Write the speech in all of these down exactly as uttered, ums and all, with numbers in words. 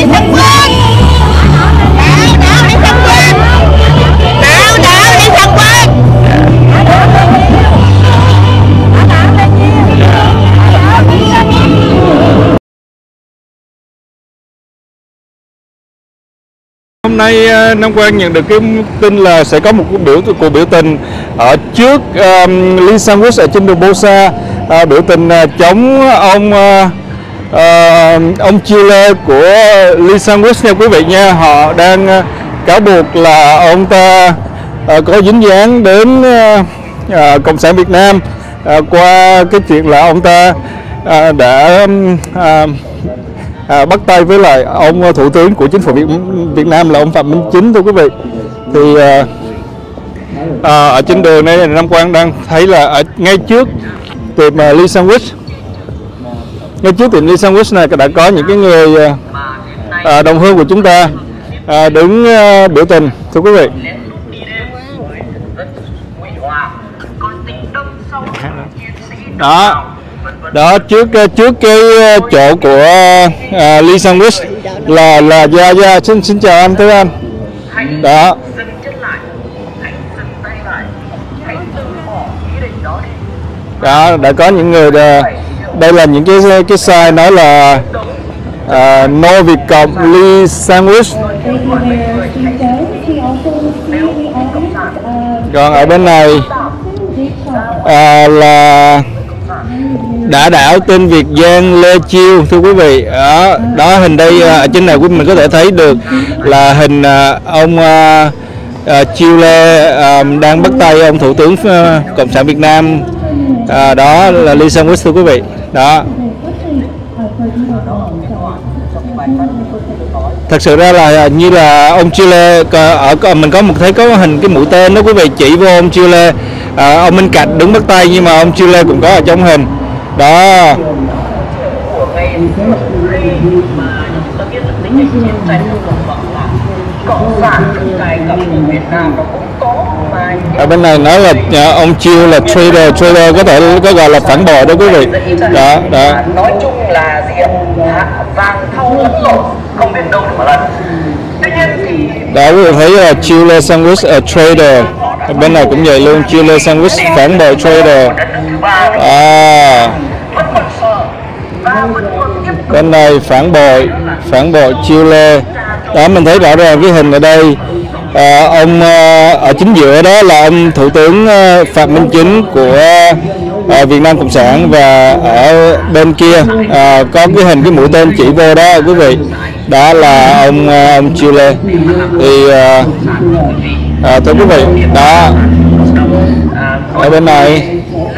Lê Thăng Quang. Đảo đảo Lê Thăng Quang. Đảo đảo Lê Thăng Quang. Hôm nay Nam Quang nhận được cái tin là sẽ có một cuộc biểu cuộc biểu tình ở trước um, Lee Sang-woo ở trên đường Bosa, uh, biểu tình uh, chống ông uh, uh, ông Chile của Lee Sang-woo nha quý vị nha. Họ đang uh, cáo buộc là ông ta uh, có dính dáng đến uh, uh, Cộng sản Việt Nam uh, qua cái chuyện là ông ta uh, đã uh, À, bắt tay với lại ông thủ tướng của chính phủ Việt, Việt Nam là ông Phạm Minh Chính thưa quý vị. Thì à, à, ở trên đường này Nam Quang đang thấy là ở ngay trước tiệm uh, Lee Sang-woo, ngay trước tiệm Lee Sang-woo này đã có những cái người à, đồng hương của chúng ta à, đứng à, biểu tình thưa quý vị. Đó. Đó, trước trước cái chỗ của uh, Lee Sang-woo là là Gia Gia xin xin chào anh, thưa anh. Đó. Đó, đã có những người uh, đây là những cái cái sai nói là uh, no Việt Cộng Lee Sang-woo. Còn ở bên này uh, là đã đảo tên Việt Giang Lê Chiêu thưa quý vị. Đó, đó hình đây ở trên này quý mình có thể thấy được là hình ông uh, uh, Chiêu Lê uh, đang bắt tay ông thủ tướng uh, Cộng sản Việt Nam, uh, đó là Lee Sang-woo thưa quý vị. Đó, thật sự ra là như là ông Chile ở mình có một thấy có hình cái mũi tên đó quý vị chỉ vô ông Chile, uh, ông Minh Cạch đứng bắt tay nhưng mà ông Chile cũng có ở trong hình. Đó. Ở bên này nói là uh, ông Chiêu là trader, trader có thể có gọi là phản bội đó quý vị. Đó, đó. Nói chung là gì ạ? Vàng thau lẫn lộn, không biết đâu để mà lần. Tuy nhiên thì đó quý vị thấy là Chiêu Lê Sang-woo là trader. Ở bên này cũng vậy luôn, Chiêu Lê Sang-woo phản bội trader. À. Bên này phản bội phản bội Chiêu Lê. Đó, mình thấy rõ ràng cái hình ở đây, à, ông à, ở chính giữa đó là ông thủ tướng à, Phạm Minh Chính của à, Việt Nam Cộng sản, và ở bên kia à, có cái hình cái mũi tên chỉ vô đó quý vị, đó là ông à, ông Chiêu Lê. Thì à, à, thưa quý vị, đó ở bên này,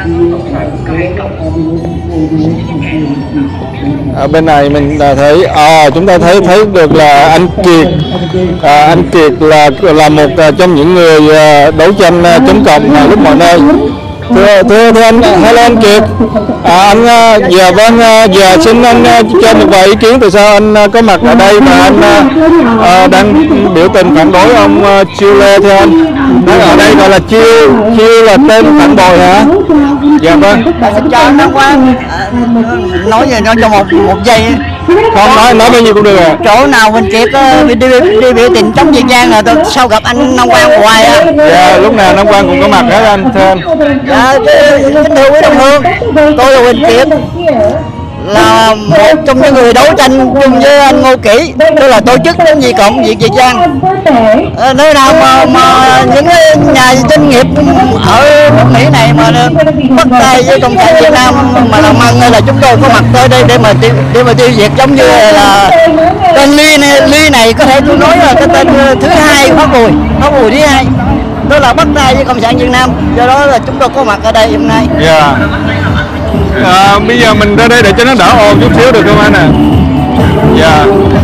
ở bên này mình thấy à, chúng ta thấy thấy được là anh Kiệt, à, anh Kiệt là là một trong những người đấu tranh chống cộng lúc mọi nơi. Thưa thưa, thưa anh, hello anh Kiệt. À, anh giờ vâng giờ xin anh cho một vài ý kiến tại sao anh có mặt ở đây mà anh à, đang biểu tình phản đối ông Chiêu Lê thưa anh. Đang ở đây gọi là Chiêu Chiêu là tên phản bội hả? Dạ vâng. Xin chào Nam Quang. À, nói về nó cho một một giây. Không nói nói bao nhiêu cũng được à. Chỗ nào mình kịp đi, đi, đi biểu tình chống Việt Giang là tôi sao gặp anh Nam Quang hoài á. Dạ, lúc nào Nam Quang cũng có mặt hết anh, thưa anh. Dạ, kính thưa quý đồng hương, tôi là Huỳnh Kiệt, là một trong những người đấu tranh chung với anh Ngô Kỷ, tôi là tổ chức chống Việt Cộng Việt Việt Giang. À, nơi nào mà, mà những nhà doanh nghiệp ở nước Mỹ này mà bắt tay với Cộng sản Việt Nam mà làm ăn là chúng tôi có mặt tới đây để mà tiêu, để mà tiêu diệt, giống như là tên Ly này, Ly này có thể tôi nói là cái tên thứ hai Pháp Bùi, Pháp Bùi thứ hai, đó là bắt tay với Cộng sản Việt Nam, do đó là chúng tôi có mặt ở đây hôm nay. Yeah. À, bây giờ mình ra đây để cho nó đỡ ồn chút xíu được không anh à? Dạ.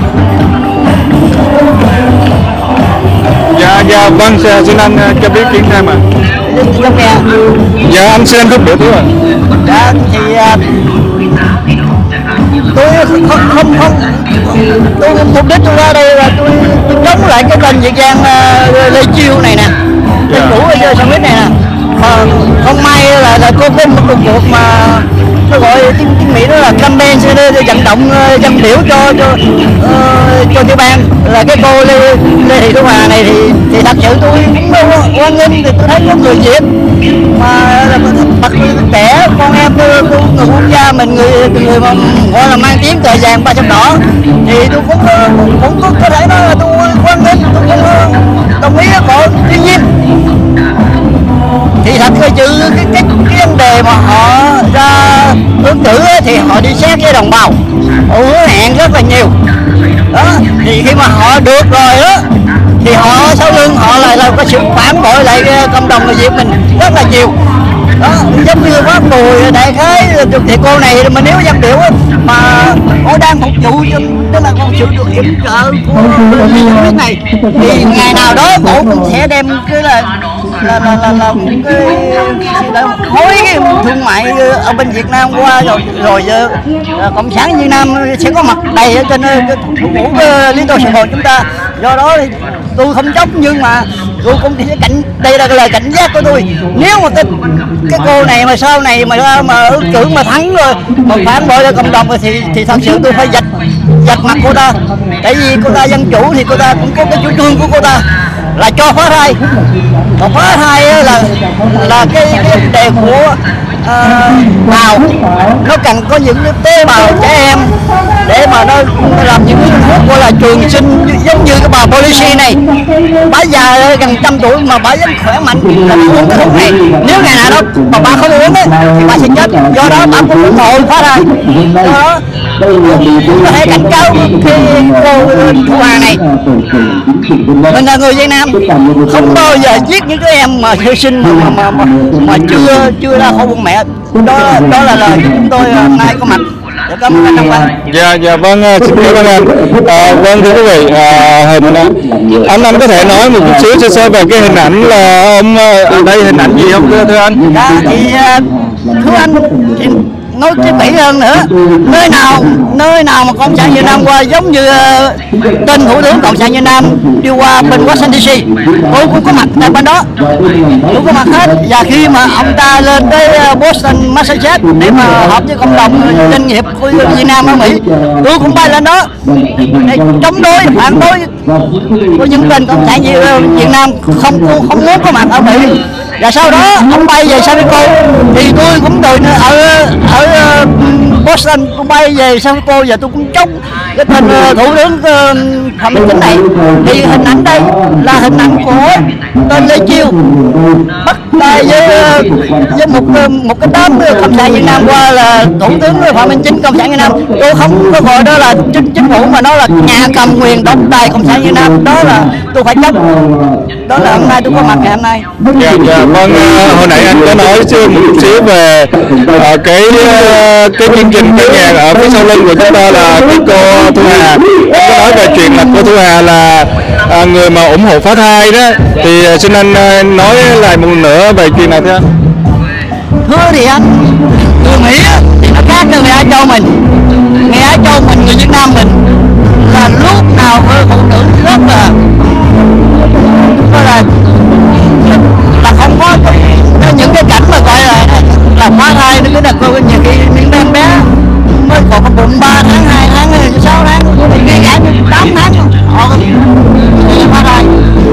Dạ, dạ, vâng, xin anh cho biết kiến thêm ạ. Dạ, anh xin anh rút biểu tiếng ạ. Dạ, thì tôi không không không tôi mục đích tôi ra đây là tôi, tôi chống lại cái tên Việt Giang uh, Lê Chiêu này nè, tên cũ ở dưới Sang-woo này nè. Mà không may là là cô có một cuộc cuộc mà nó gọi tiếng, tiếng Mỹ đó là campaign, sẽ vận động dân biểu cho cho uh, cho tiểu bang là cái cô Lê, Lê Thị Thu Hà này thì thì thật sự tôi cũng quan nghênh, thì tôi thấy có người Việt mà bậc trẻ con em tôi, tôi người quốc gia mình, người người mà gọi là mang tiếng cờ vàng ba chấm đỏ thì tôi cũng cũng, cũng có, có thể nói là tôi quan nghênh, tôi cũng đồng ý với họ. Tuy nhiên thì thật sự cái, cái cái vấn đề mà họ ra ứng cử thì họ đi xét với đồng bào, họ hứa hẹn rất là nhiều đó, thì khi mà họ được rồi đó thì họ sau lưng họ lại là có sự phản bội lại cộng đồng người Việt mình rất là nhiều đó, giống như bác Bùi đại khái thì cô này mà nếu dân biểu mà họ đang phục vụ cho tức là con sự được yểm trợ của nước này thì ngày nào đó bộ cũng sẽ đem cái là là là là, là cái khối thương mại ở bên Việt Nam qua rồi rồi uh, cộng sản Việt Nam sẽ có mặt đầy ở trên thủ phủ Liên Tô Sài Gòn chúng ta. Do đó thì tôi không chốc nhưng mà tôi cũng sẽ cảnh, đây là cái lời cảnh giác của tôi, nếu mà cái, cái cô này mà sau này mà mà ứng cử mà thắng rồi mà phản bội lại cộng đồng thì thì thật sự tôi phải giật giật mặt cô ta, tại vì cô ta dân chủ thì cô ta cũng có cái chủ trương của cô ta là cho phá thai, mà phá thai là là cái vấn đề của bào, uh, nó cần có những cái tế bào trẻ em để mà nó làm những cái thuốc gọi là trường sinh, giống như cái bà policy này, bà già gần trăm tuổi mà bà vẫn khỏe mạnh là uống cái thuốc này, nếu ngày nào đó mà bà không uống ấy, thì bà sẽ chết. Do đó bà cũng ủng hộ phá thai. Do đó có thể cảnh cáo cái cô Thu Hà này, mình là người Việt Nam không bao giờ giết những cái em mà sơ sinh mà mà, mà, mà chưa chưa ra khỏi bụng mẹ. Đó đó là lời chúng tôi hôm nay có mặt. Dạ, cảm ơn anh Đăng Quang. Dạ dạ vâng, xin cảm ơn anh. À, vâng thưa quý vị, à, hình anh anh có thể nói một chút xíu sơ sơ về cái hình ảnh là ông ở đây, hình ảnh gì không thưa thưa anh? Dạ thì thưa anh thì nói cái kỹ hơn nữa, nơi nào nơi nào mà cộng sản Việt Nam qua giống như uh, tên thủ tướng cộng sản Việt Nam đi qua bên Washington đê xê, tôi cũng có mặt tại bên đó, tôi có mặt hết. Và khi mà ông ta lên tới Boston, Massachusetts để mà họp với cộng đồng doanh nghiệp của Việt Nam ở Mỹ, tôi cũng bay lên đó để chống đối phản đối của những tên cộng sản Việt Nam không không muốn có mặt ở Mỹ. Và sau đó ông bay về San Francisco thì tôi cũng rồi ở ở Boston, tôi bay về San Francisco và tôi cũng chống cái tên thủ tướng Phạm Minh Chính này. Thì hình ảnh đây là hình ảnh của tên Lê Chiêu bắt tay với với một một cái đám cộng sản Việt Nam qua là thủ tướng Phạm Minh Chính cộng sản Việt Nam. Tôi không có gọi đó là chính chính phủ mà nó là nhà cầm quyền độc tài cộng sản Việt Nam, đó là tôi phải chấp. Đó là hôm nay tôi có mặt ngày hôm nay. Dạ dạ vâng, hồi nãy anh có nói chưa một chút xíu về uh, cái uh, cái chương trình cái nhạc ở phía sau lưng của chúng ta là cái cô Thu Hà. Anh có nói về chuyện là cô Thu Hà là uh, người mà ủng hộ phá thai đó, thì uh, xin anh uh, nói lại một nữa về chuyện này thưa anh. Thưa thì anh, người Mỹ thì nó khác với người Á Châu mình. Người Á Châu mình, người Việt Nam mình là lúc nào với phụ nữ rất là là là không có những cái cảnh mà gọi là là phá thai, nó cứ đặt cô nhiều khi những em bé mới còn có bụng ba tháng, hai tháng, sáu tháng, thì ngay cả tám tháng họ phá thai.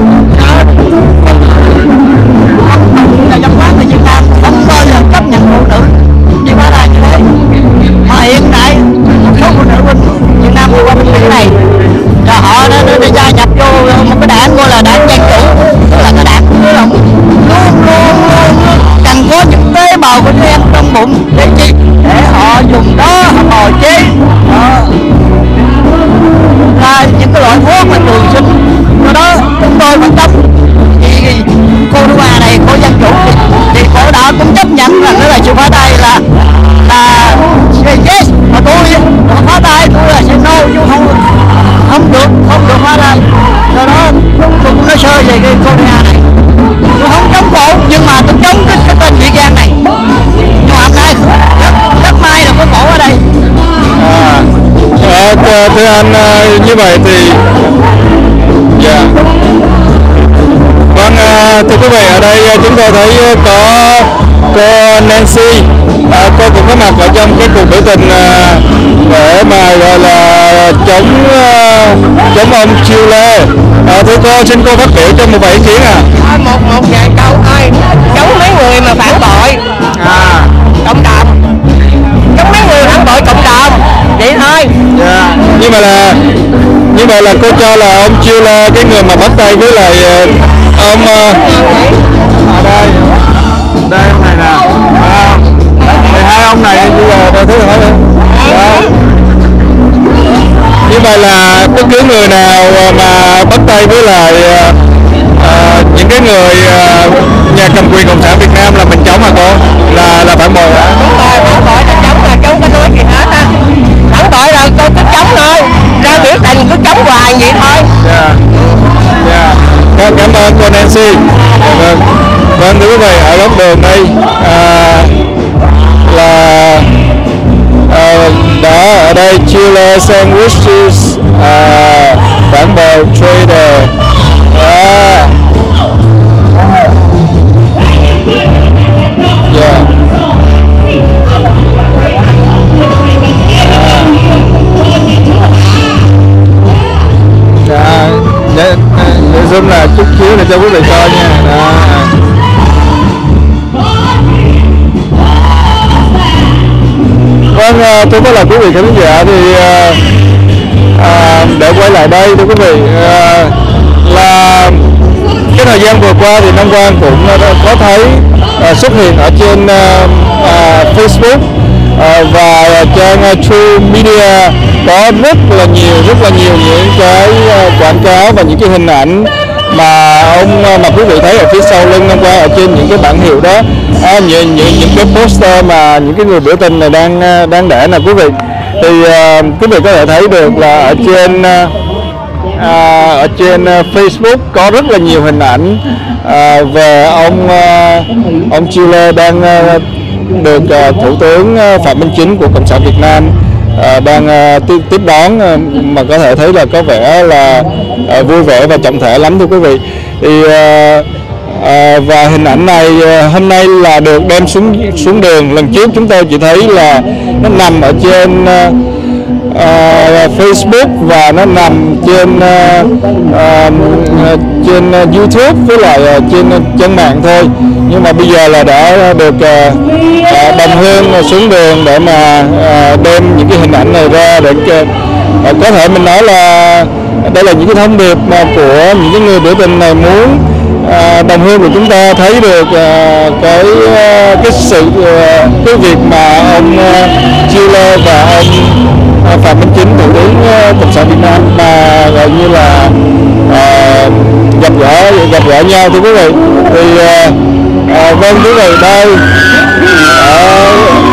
Là văn hóa người Việt Nam không bao giờ chấp nhận phụ nữ đi phá thai như thế. Mà hiện tại một số phụ nữ bên Việt Nam qua bên Mỹ này cho họ nó, nó, nó gia nhập vô một cái đảng gọi là đảng Dân Chủ, tức là cái đảng luôn luôn luôn cần có những tế bào của em trong bụng để chi, để họ dùng đó họ bào chế ra những cái loại thuốc mà trường sinh. Do đó chúng tôi vẫn chấp thì cô Thu Hà này, cô Dân Chủ thì, thì cô đã cũng chấp nhận rằng đó là sự phá thai là là yes, mà tôi phá thai tôi là sẽ no, chứ không không được không được phá thai. Do đó tôi cũng nói sơ về cái cô Thu Hà này, tôi không chống cổ nhưng mà tôi chống cái, cái tên Vị Giang này. Nhưng mà hôm nay rất, rất may là có cổ ở đây. À, à, thưa anh, như vậy thì dạ yeah. Vâng, thưa quý vị, ở đây chúng tôi thấy có cô Nancy, à, cô cũng có mặt ở trong cái cuộc biểu tình à, để mà gọi là chống à, chống ông Chile. À, thưa cô, xin cô phát biểu cho một vài ý kiến à. một một vài câu thôi, chống mấy người mà phản bội À, cộng đồng, chống mấy người phản bội cộng đồng vậy thôi. dạ. Nhưng mà là như vậy là cô cho là ông Chile cái người mà bắt tay với lại ờ, ông ờ, ở đây đây ông này nè. À, thì hai ông này bây giờ đây thứ hỏi đi. Dạ. Như vậy là bất cứ người nào mà bắt tay với lại ờ, ờ, những cái người ờ, nhà cầm quyền cộng sản Việt Nam là mình chống hả cô? Là là phản bội hả? Đúng rồi, phản bội là chống, là chống có nói gì hết á. Phản bội là cô cứ chống thôi, ra biểu tình cứ chống hoài vậy thôi. Dạ. Dạ. Cảm, cảm ơn cô Nancy. Dạ, vâng. Vâng thưa quý vị, ở góc đường đây à, là à, đó ở đây Chile sandwiches à, phản bội trader. À. Yeah. Dạ, để, để zoom là chút xíu để cho quý vị coi nha. Đó. Vâng, thưa các là quý vị khán giả thì à, để quay lại đây thưa quý vị à, là cái thời gian vừa qua thì Nam Quang cũng có thấy à, xuất hiện ở trên à, à, Facebook à, và trang True Media có rất là nhiều rất là nhiều những cái quảng cáo và những cái hình ảnh mà ông mà quý vị thấy ở phía sau lưng Nam Quang ở trên những cái bảng hiệu đó, à, những, những những cái poster mà những cái người biểu tình này đang đang để nè quý vị, thì uh, quý vị có thể thấy được là ở trên uh, À, ở trên uh, Facebook có rất là nhiều hình ảnh uh, về ông uh, ông Chile đang uh, được uh, Thủ tướng uh, Phạm Minh Chính của Cộng sản Việt Nam uh, đang uh, tiếp, tiếp đón uh, mà có thể thấy là có vẻ là uh, vui vẻ và trọng thể lắm thưa quý vị. Thì uh, uh, và hình ảnh này uh, hôm nay là được đem xuống xuống đường. Lần trước chúng tôi chỉ thấy là nó nằm ở trên uh, Uh, Facebook và nó nằm trên uh, uh, trên uh, YouTube với lại uh, trên uh, trang mạng thôi, nhưng mà bây giờ là đã được uh, uh, đồng hương xuống đường để mà uh, đem những cái hình ảnh này ra để uh, uh, có thể mình nói là đây là những cái thông điệp mà của những cái người biểu tình này muốn uh, đồng hương của chúng ta thấy được uh, cái uh, cái sự uh, cái việc mà ông uh, Chile và ông Phạm Minh Chính, Thủ tướng Cộng sản Việt Nam mà gọi như là uh, gặp gỡ gặp gỡ nhau thưa quý vị. Thì uh, uh, vâng quý vị đây ở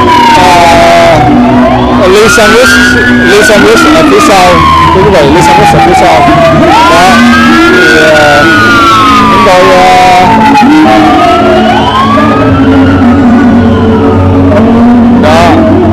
uh, ly sandwich ly sandwich ở phía sau thưa quý vị, ly sandwich ở phía sau đó thì uh, chúng tôi uh, đó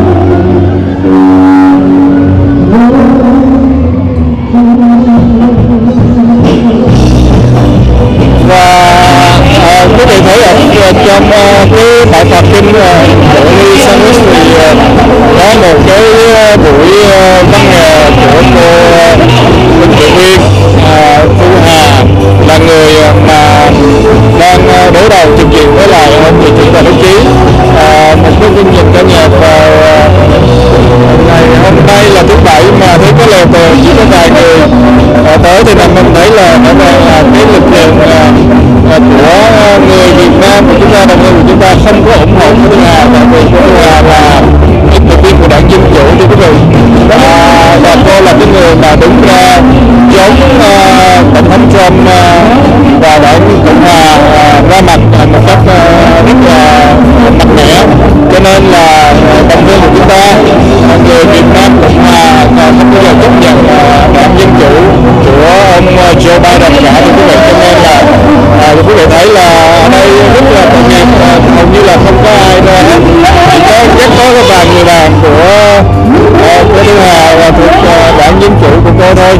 và à, quý vị thấy ở trong uh, cái bài tập kinh uh, của ly sandwich thì uh, có một cái uh, buổi uh, văn nghệ của cô Linh Thị Uyên, uh, Thu Hà là người uh, mà đang uh, đối đầu trực diện với lại ông thị trưởng và đồng chí uh, một cái chương trình ca nhạc vào uh, ngày hôm nay là thứ bảy mà thấy có lều tường chỉ có vài người uh, tới thì là mình thấy là rõ ràng là cái lực lượng uh, của người Việt Nam của chúng ta, đồng hương của chúng ta không có ủng hộ Thu Hà, và vì Thu Hà là ứng cử viên của đảng Dân Chủ thưa quý vị, à, và cô là cái người mà đứng ra chống uh, tổng thống Trump uh, và đảng Cộng Hòa uh, ra mặt uh, một cách uh, rất là mạnh mẽ, cho nên là uh, đồng hương của chúng ta uh, người Việt Nam Cộng Hòa uh, không bao giờ chấp nhận uh, đảng Dân Chủ của ông uh, Joe Biden cả thưa quý vị, cho nên là uh, quý vị thấy là ở đây rất là tội nghiệp, uh, hầu như là không có ai ra hết, chỉ có rất có cái vài người bạn của uh, của Thu Hà và thuộc uh, đảng Dân Chủ của cô thôi.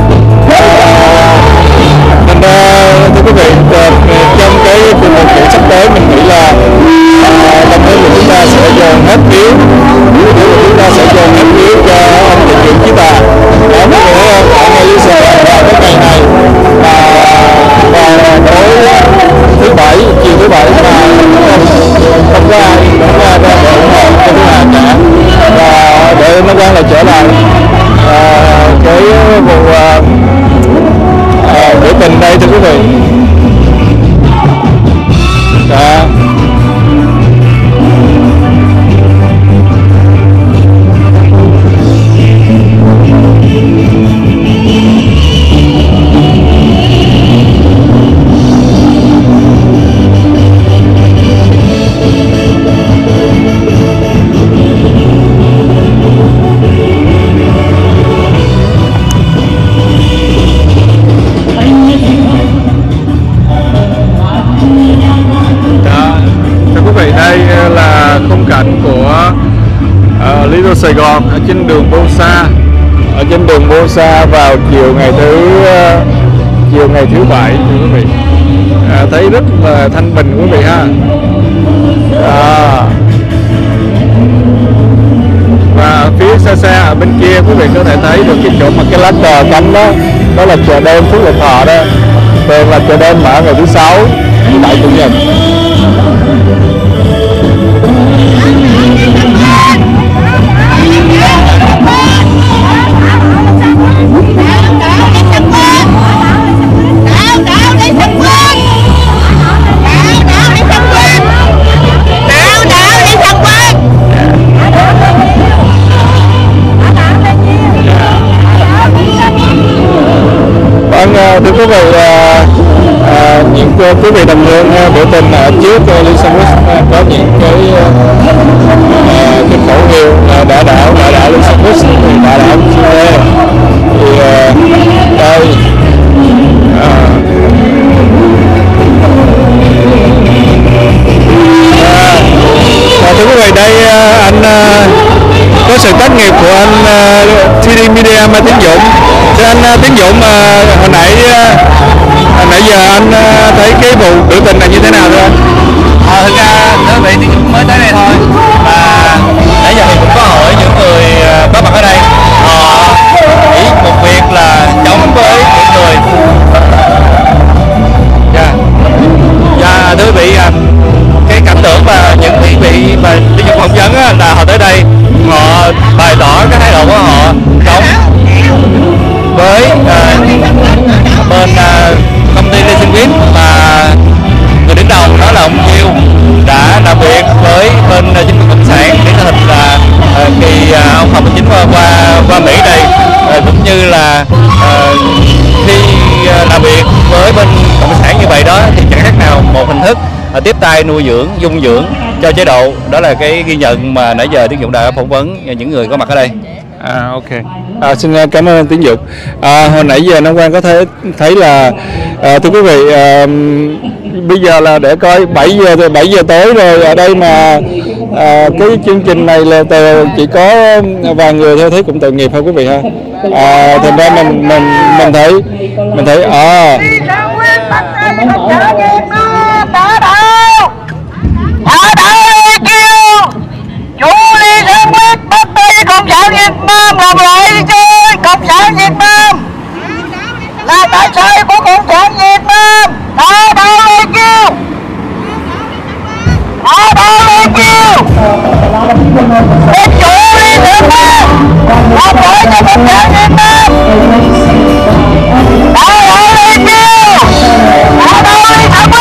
Thành ra thưa quý vị, trong cái cuộc bầu cử sắp tới mình nghĩ là uh, đồng hương của chúng ta sẽ dồn hết phiếu, chúng ta sẽ dồn hết phiếu cho ông thị trưởng Chí Tà. Đó, quý vị thấy không? Ở ngay dưới xe vụ à, à, biểu tình đây thưa quý vị. Đó. Đây là khung cảnh của uh, Little Sài Gòn ở trên đường Bô Sa, ở trên đường Bô Sa vào chiều ngày thứ uh, chiều ngày thứ bảy thưa quý vị. À, thấy rất là thanh bình quý vị ha. À. Và phía xa xa ở bên kia quý vị có thể thấy được cái chỗ mà cái lá cờ cắm đó, đó là chợ đêm Phước Lộc Thọ đó. Thường là chợ đêm mở ngày thứ sáu, thứ bảy, chủ nhật. Vâng, thưa quý vị, à, à, những quý vị đồng hương biểu tình ở trước Lee Sandwich à, có những cái à, cái khẩu hiệu là đã đảo đã đảo Lee Sandwich đã đảo Chile. Thì à, đây à, à, thưa quý vị, đây anh à, có sự tác nghiệp của anh uh, tê đê Media Mai Tiến Dũng. Thưa anh uh, Tiến Dũng, uh, hồi nãy uh, hồi nãy giờ anh uh, thấy cái vụ biểu tình này như thế nào thưa anh? Ờ, thực ra đơn vị Tiến Dũng mới tới đây thôi, và nãy giờ thì cũng có hỏi những người uh, có mặt ở đây, họ nghĩ một việc là chống với những người. Dạ, dạ thưa quý vị, uh, cái cảm tưởng và những quý vị mà Tiến Dũng phỏng vấn là họ tới đây, họ bày tỏ cái thái độ của họ chống với uh, bên uh, công ty Lee Sandwich, mà người đứng đầu đó là ông Chiêu đã làm việc với bên uh, chính quyền cộng sản để thực là uh, kỳ uh, ông Phạm Minh Chính qua qua, qua Mỹ đây, uh, cũng như là uh, khi uh, làm việc với bên cộng sản như vậy đó thì chẳng khác nào một hình thức uh, tiếp tay nuôi dưỡng, dung dưỡng cho chế độ. Đó là cái ghi nhận mà nãy giờ Tiến Dũng đã phỏng vấn những người có mặt ở đây. À, ok. À, xin cảm ơn anh Tiến Dũng. À, hồi nãy giờ Nam Quang có thể thấy là à, thưa quý vị, à, bây giờ là để coi bảy giờ rồi, bảy giờ tối rồi, ở đây mà à, cái chương trình này là từ chỉ có vài người thôi, thấy cũng tội nghiệp thôi quý vị ha. À, thành ra mình mình mình thấy mình thấy à, Cộng sản Việt Nam làm lại chơi Cộng sản Việt Nam là tại sao của Cộng sản Việt Nam. Đó đâu lên kêu, đó đâu lên kêu bên chủ đi Việt Nam làm lại cho Cộng sản Việt Nam. Đó đâu lên kêu, đó đâu đi thẳng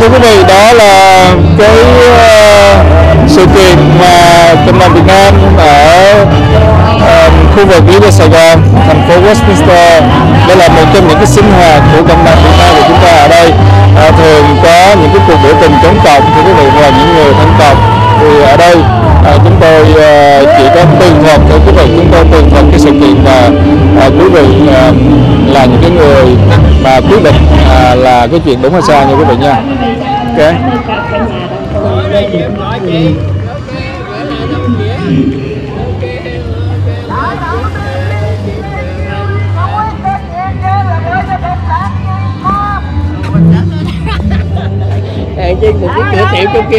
thưa quý vị, đó là cái uh, sự kiện mà Cộng đồng Việt Nam ở uh, khu vực Little Sài Gòn, thành phố Westminster. Đây là một trong những cái sinh hoạt của Cộng đồng Việt Nam của chúng ta ở đây. Uh, thường có những cái cuộc biểu tình chống cộng, thưa quý vị, và những người thân cộng. Thì ở đây uh, chúng tôi uh, chỉ có tường thuật, thưa quý vị, chúng tôi tường thuật cái sự kiện mà uh, quý vị uh, là những cái người mà quyết định uh, là cái chuyện đúng hay sai nha quý vị nha. Ok. Trên một cái cửa tiệm trong kia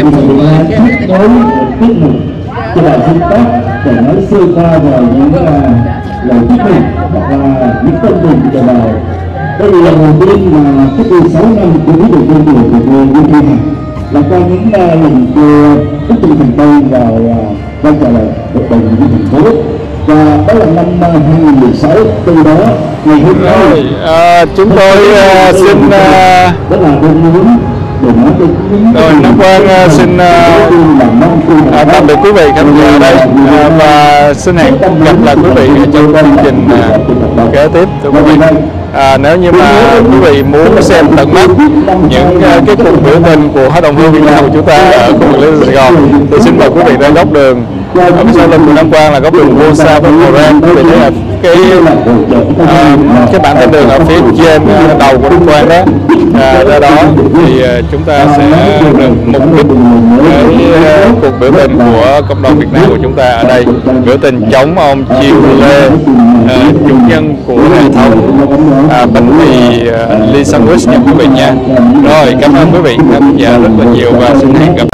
cho bạn xin phép để nói sơ qua về những lời chúc mừng hoặc là những tâm tình cho bài. Đây là lần đầu tiên mà cách đây sáu năm của quý vị dân điều của cô Nguyễn Thị Hằng là qua những lần cô rất tình thành công vào vai trò là hội đồng nhân dân thành phố, và đó là năm hai nghìn không trăm mười sáu. Từ đó ngày hôm nay à, chúng tôi uh, xin uh, đó là đơn muốn. Rồi, Nam Quang uh, xin uh, uh, tạm biệt quý vị khán giả ở đây uh, và xin hẹn gặp lại quý vị trong chương trình uh, kế tiếp. Thưa quý vị, à, nếu như mà quý vị muốn xem tận mắt những uh, cái cuộc biểu tình của Hội đồng hương Việt Nam của chúng ta ở khu vực Little Sài Gòn thì xin mời quý vị ra góc đường ở phía sau lưng của Nam Quang là góc đường Vô Sa với Hồ Ram. Quý vị thấy là cái uh, cái bảng tên đường ở phía trên uh, đầu của Nam Quang đó. À, ra đó thì uh, chúng ta sẽ được mục đích cái uh, cuộc biểu tình của cộng đồng Việt Nam của chúng ta ở đây, biểu tình chống ông Chiêu Lê, uh, chủ nhân của hệ thống uh, bánh mì uh, Lee Sandwich nha quý vị nha. Rồi, cảm ơn quý vị khán giả rất là nhiều và xin hẹn gặp.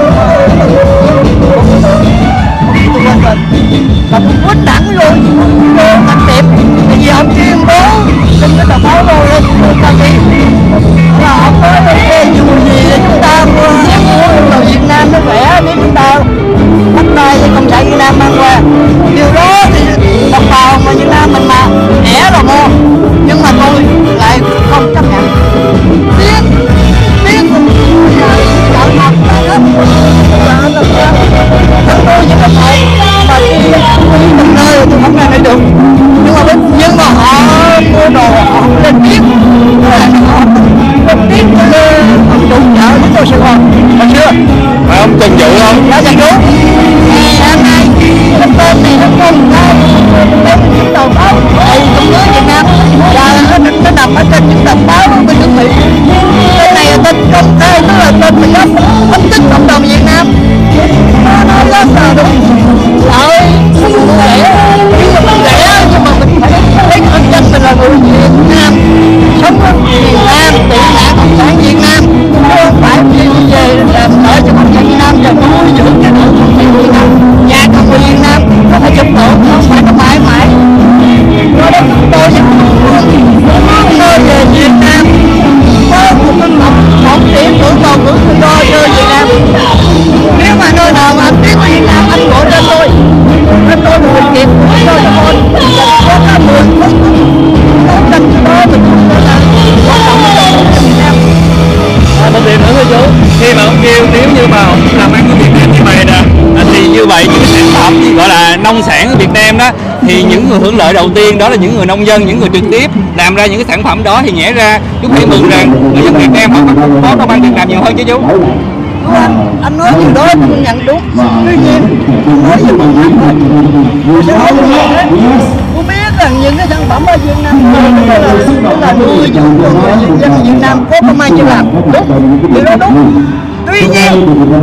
Là cũng quýnh đẳng luôn, vô thành tiệm, tại vì ông tuyên bố trên cái tờ báo rồi lên ta đi là ông nói cái dù gì là chúng ta ăn uống đồ Việt Nam nó rẻ, nếu chúng ta bắt tay với Cộng sản Việt Nam mang qua điều đó thì đồng bào mà Việt Nam mình mà rẻ là mua, nhưng mà tôi lại không chấp nhận. Biết biết chọn mặt là đó là nó thân tôi với các thầy mà đi từng nơi tôi không ra đây được, nhưng mà nhưng mà họ mua đồ họ lên biết họ lên biết ông chủ chợ đến tôi Sài Gòn hồi xưa Phải ông Trần Vũ không? dạ Trần Vũ hôm nay cái tên này nó không ra tên những tờ báo đầy trong nước Việt Nam và nó, nó nằm ở trên những tờ báo bên nước Mỹ. Tên này là tên công khai, tức là tên mình nó phân tích cộng đồng Việt Nam, nó nó rất là đúng lợi nó cũng rẻ, nhưng mà mình rẻ nhưng mà mình phải thấy thân dân mình là người Việt Nam sống ở Việt Nam, tị nạn cộng sản Việt Nam, không phải đi về làm lợi cho cộng sản Việt Nam rồi nuôi dưỡng cho đội cộng sản Việt Nam, nhà cộng sản Việt Nam nó phải chụp tổ, không phải nó mãi mãi nó đó tôi nơi về Việt Nam có một cái một một điểm tưởng cầu cử tự do cho Việt Nam. Nếu mà nơi nào mà anh biết Việt Nam anh gọi lên tôi anh tôi một bình kịp cho cho tôi có cả mười phút đấu tranh cho đó mình không là quan trọng cho Việt Nam. Một điểm nữa thôi chú, khi mà ông kêu nếu như mà ông làm ăn của Việt Nam như vậy nè, thì như vậy những cái sản phẩm gọi là nông sản ở Việt Nam đó, thì những người hưởng lợi đầu tiên đó là những người nông dân, những người trực tiếp làm ra những cái sản phẩm đó, thì nhẽ ra chúng hãy mừng rằng người dân Việt Nam họ có công ăn việc làm nhiều hơn chứ chú. Anh, anh nói điều đó tôi nhận đúng, tuy nhiên anh nói về mặt khác thôi. Tôi sẽ nói về mặt khác. Tôi biết rằng những cái sản phẩm ở Việt Nam đó là, là nuôi dưỡng của người dân Việt Nam có công ăn việc làm, đúng, điều đó đúng. Tuy nhiên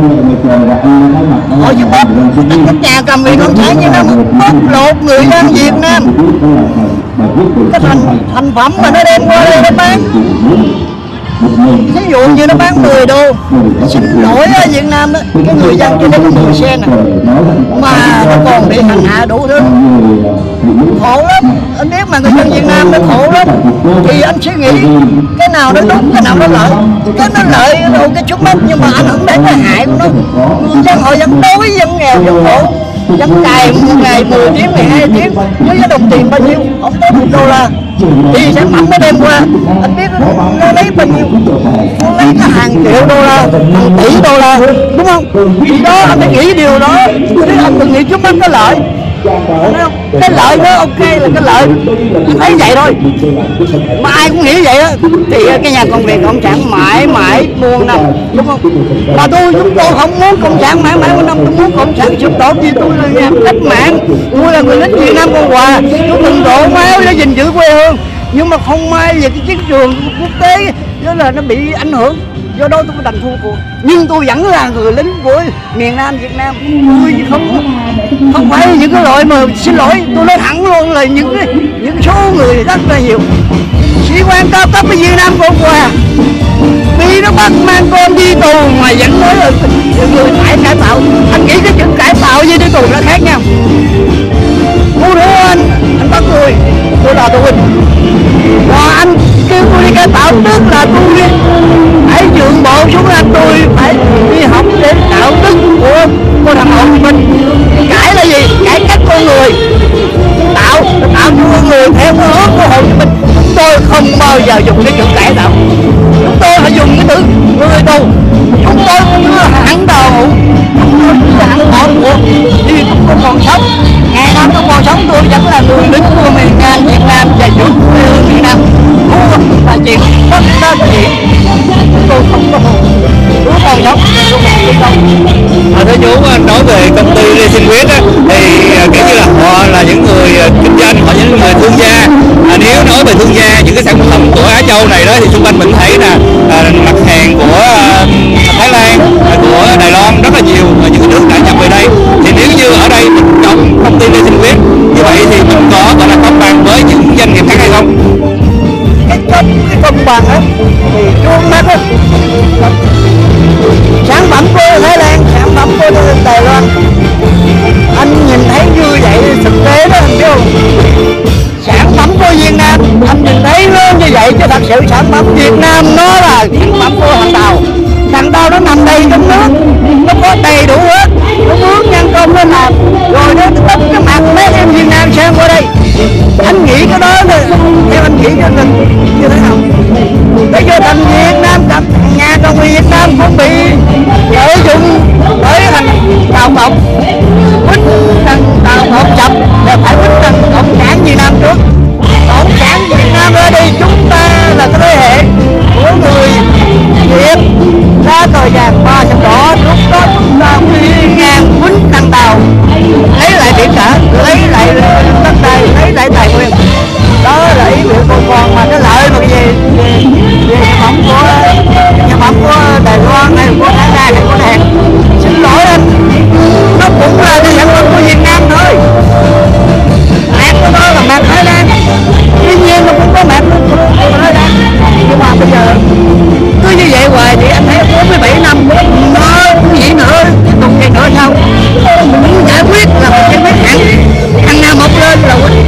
họ giúp bóp các nhà cầm quyền cộng sản Việt Nam bóp lột người dân Việt Nam, cái thành thành phẩm mà nó đem qua đây nó bán. Ví dụ như nó bán mười đô, xin lỗi ở Việt Nam đó, cái người dân chỉ lấy mười sen à, mà nó còn bị hành hạ đủ thứ, khổ lắm. Nếu mà người dân Việt Nam nó khổ lắm thì anh suy nghĩ cái nào nó đúng, cái nào nó lợi, cái nó lợi đâu cái chút mắt, nhưng mà ảnh hưởng đến cái hại của nó. Dân họ vẫn đói, dân nghèo, dân khổ, dắt cài một ngày mười tiếng mười hai tiếng với cái đồng tiền bao nhiêu, không tới một đô la thì sản phẩm nó đem qua anh biết nó lấy bao nhiêu, nó lấy cả hàng triệu đô la, hàng tỷ đô la, đúng không? Thì đó anh phải nghĩ điều đó, nếu anh đừng nghĩ trước mắt cái lợi, cái lợi đó ok là cái lợi, anh thấy vậy thôi, mà ai cũng nghĩ vậy á thì cái nhà công việc cộng sản mãi mãi muôn năm, đúng không? Mà tôi chúng tôi không muốn cộng sản mãi mãi muôn năm, tôi muốn cộng sản sụp đổ vì tôi là nhà cách mạng, tôi là người lính Việt Nam Cộng Hòa, tôi từng đổ máu để gìn giữ quê hương, nhưng mà không may về cái chiến trường quốc tế đó là nó bị ảnh hưởng, do đó tôi phải đành thua cuộc, nhưng tôi vẫn là người lính của miền Nam Việt Nam, tôi không không phải những cái loại mà xin lỗi, tôi nói thẳng luôn là những cái những số người rất là nhiều sĩ quan cao cấp ở Việt Nam Cộng Hòa vì nó bắt mang con đi tù mà vẫn nói là người phải cải tạo. Anh nghĩ cái chữ cải tạo với đi tù nó khác nhau. Cô đứa anh anh bắt tôi tôi là tù binh, và anh kêu tôi đi cải tạo tức là tôi phải nhượng bộ xuống, anh tôi phải đi học để đạo đức của của thằng Hồ Chí Minh. Cải là gì? Cải cách con người, tạo tạo cho con người theo cái hướng của Hồ Chí Minh. Chúng tôi không bao giờ dùng cái chữ cải tạo, chúng tôi phải dùng cái từ người tù. Chúng tôi chưa hẳn đầu, chúng tôi chưa hẳn bỏ cuộc thì chúng tôi còn sống. Ngày năm tôi còn sống tôi vẫn là người lính của miền Nam Việt Nam và giữ quê hương Việt Nam. Đó là chuyện bất đắc dĩ. Tôi không có tôi còn sống, tôi còn sống. À, thưa chú, nói về công ty Lê Sinh Quyết á, thì kiểu như là họ là những người kinh doanh, họ những người thương gia. À, nếu nói về thương gia, những cái sản phẩm của Á Châu này đó thì xung quanh mình thấy là à, mặt hàng của à, Thái Lan, à, của Đài Loan rất là nhiều, à, những cái nước đã nhập về đây. Thì nếu như ở đây mình trong công ty Lê Sinh Quyết như vậy thì mình có gọi là công bằng với những doanh nghiệp khác hay không? Cái công cái công bằng á thì chuông mắt á, sản phẩm của Thái Lan, sản phẩm của Đài Loan, anh nhìn thấy như vậy thực tế đó anh biết không? Sản phẩm của Việt Nam anh nhìn thấy nó như vậy chứ thật sự sản phẩm Việt Nam nó là sản phẩm của thằng Tàu. Thằng Tàu nó nằm đầy trong nước, nó có đầy đủ hết, nó mướn nhân công nó làm, rồi nó tất cái mặt mấy em Việt Nam sang qua đây. Anh nghĩ cái đó là theo anh nghĩ cho mình như thế nào? Bây giờ thằng Việt Nam, thằng nhà công người Việt Nam cũng bị lợi dụng bởi thằng Tàu Cộng, quýt thằng Tàu Cộng chập là phải quýt thằng Cộng sản Việt Nam trước. Cộng sản Việt Nam ra đi, chúng ta là cái thế hệ của người Việt ra cờ vàng ba sọc đỏ, lúc đó chúng ta đi ngang quýt thằng Tàu lấy lại biển cả, lấy lại đất đai, lấy lại tài nguyên. Đó là ý biểu con con mà cái lợi mà cái gì về sản phẩm của sản phẩm của Đài Loan hay của Thái Lan hay của Hàn, xin lỗi anh, nó cũng là cái sản phẩm của Việt Nam thôi. Mạc của nó là mạc Thái Lan, tuy nhiên nó cũng có mạc của Thái Lan, nhưng mà bây giờ cứ như vậy hoài thì anh thấy bốn mươi bảy năm nó cũng vậy nữa, tiếp tục vậy nữa sao? Muốn giải quyết là mình giải quyết hẳn, thằng nào mọc lên là quýt,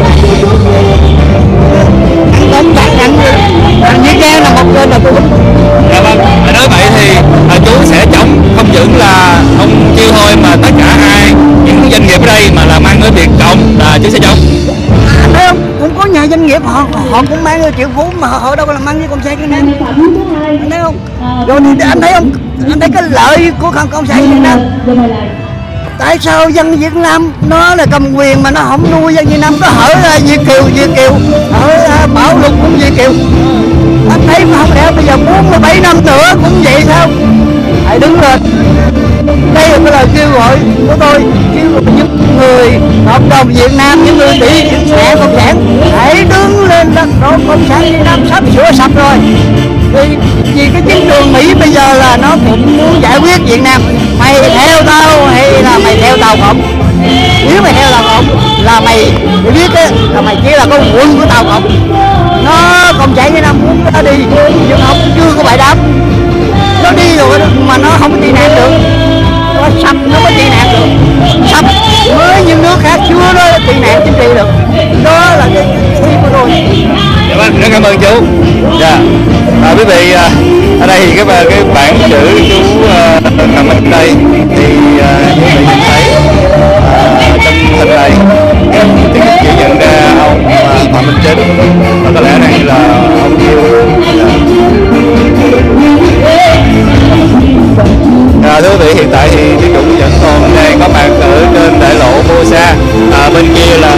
thằng Cộng sản thằng thằng Việt Nam là mọc lên là quýt. Dạ vâng, nói vậy thì à, chú sẽ chống không những là ông Chiêu thôi mà tất cả ai, những doanh nghiệp ở đây mà làm ăn ở Việt Cộng là chú sẽ chống. Anh thấy không? Cũng có nhà doanh nghiệp họ họ cũng mang theo triệu phú mà họ, họ đâu có làm ăn với Cộng sản Việt Nam. Anh thấy không? Rồi thì anh thấy không? Anh thấy cái lợi của Cộng sản Việt Nam. Tại sao dân Việt Nam nó là cầm quyền mà nó không nuôi dân Việt Nam, có hở ra Việt kiều Việt kiều, hở ra Bảo Lục cũng Việt kiều. Anh thấy mà không lẽ bây giờ bốn mươi bảy năm nữa cũng vậy sao? Hãy đứng lên. Đây là cái lời kêu gọi của tôi, kêu gọi những người cộng đồng Việt Nam, những người bị những mẹ cộng sản hãy đứng lên đất đổ Cộng sản Việt Nam sắp sửa sập rồi. Vì, vì cái chiến trường Mỹ bây giờ là nó cũng muốn giải quyết Việt Nam. Mày theo tao hay là mày theo Tàu Cộng? Nếu mày theo Tàu Cộng là mày mày biết á, là mày chỉ là con quân của Tàu Cộng. Nó Cộng sản Việt Nam muốn nó đi nhưng không chưa có bài đáp. Nó đi rồi mà nó không có tị nạn được, nó sập nó có tị nạn được, sập với những nước khác chưa nó tị nạn chính trị được. Đó là cái ý của tôi. Dạ vâng, rất cảm ơn chú. Dạ, à, quý vị à, ở đây thì cái cái bảng chữ chú uh, nằm ở đây thì uh, quý vị nhìn thấy uh, hình này thì chỉ nhận ra ông uh, Phạm Minh Chính, và có lẽ đây là ông Diêu. À, thưa quý vị, hiện tại thì Thí Chủ vẫn còn đang có mặt ở trên đại lộ Bô Sa, à, bên kia là